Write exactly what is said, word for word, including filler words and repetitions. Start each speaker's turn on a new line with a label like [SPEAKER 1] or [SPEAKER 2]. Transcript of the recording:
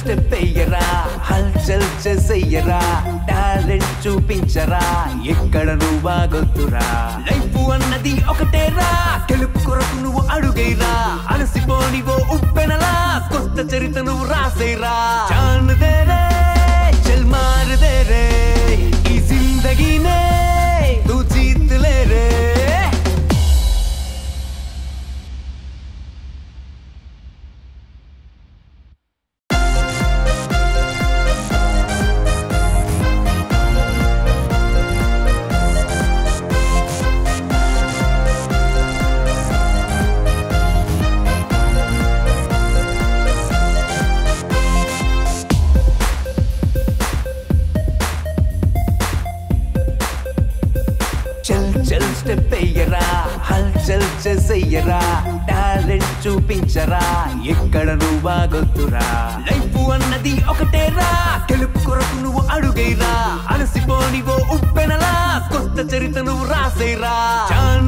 [SPEAKER 1] step ఎయ్యరా హల్చల్ చేసెయ్యరా talent చూపించరా ఎక్కడ నువ్వు బాగొద్దురా లైఫ్ అన్నది ఒకటేరా గెలుపు కొరకు నువ్వు అడుగైరా అలసిపోనివో ఉప్పెనలా కొత్త చరిత్ర నువ్వు రాసేరా చాన్ దేరే చల్ మార్ దేరే ఈ జిందగీనే తూ జీత్ లే రే స్టెప్ ఎయ్యరా హల్చల్ చేసెయ్యరా టాలెంట్ చూపించరా ఎక్కడ నువ్వు బాగొద్దురా లైఫ్ అన్నది ఒకటేరా గెలుపు కొరకు నువ్వు అడుగైరా అలసిపోనివో ఉప్పెనలా కొత్త చరిత్ర నువ్వు రాసేరా చాన్